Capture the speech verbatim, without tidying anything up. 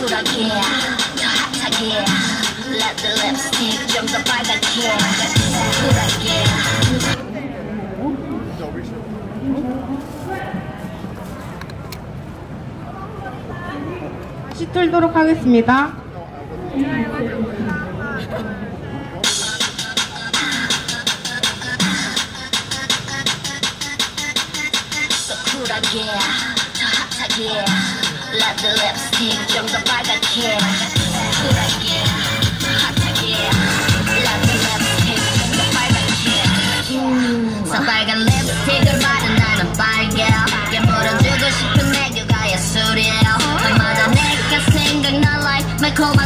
쿨하게 더 핫하게 Let the lipstick 좀 더 빨갛게 쿨하게 다시 틀도록 하겠습니다. 쿨하게 더 핫하게 Let the lipstick 좀 더 빨갛게 쿨하게 더 핫하게 Let the lipstick 좀 더 빨갛게 새빨간 립스틱을 바른 나는 빨개 깨물어주고 싶은 내 교가 예술이에요 밤마다 내가 생각나 like 매콤한